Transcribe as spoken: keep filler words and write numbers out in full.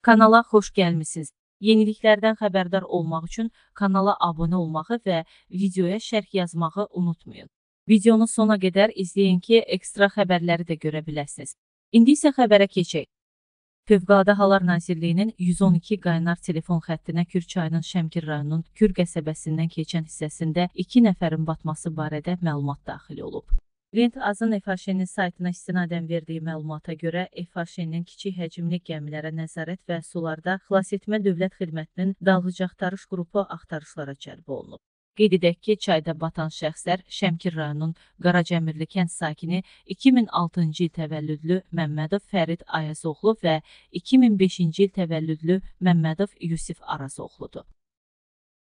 Kanala xoş gəlmisiniz. Yeniliklərdən xəbərdar olmaq üçün kanala abunə olmağı və videoya şərh yazmağı unutmayın. Videonu sona qədər izləyin ki, ekstra xəbərləri də görə biləsiniz. İndi isə xəbərə keçək. Fövqəladə Hallar Nazirliyinin yüz on iki qaynar telefon xəttinə Kür çayının Şəmkir rayonunun Kür qəsəbəsindən keçən hissəsində iki nəfərin batması barədə məlumat daxil olub. Klient Azın F H N-nin saytına istinadən verdiyi məlumata görə F H N-nin kiçik həcmli gəmilərə nəzarət və sularda xilasetmə dövlət xidmətinin dalğıc axtarış qrupu axtarışlara cəlb olunub. Qeyd edək ki, çayda batan şəxslər Şəmkir rayonunun Qaracəmirli kənd sakini iki min altıncı il təvəllüdlü Məmmədov Fərid Ayazoğlu və iki min beşinci il təvəllüdlü Məmmədov Yusif Arazoğludur.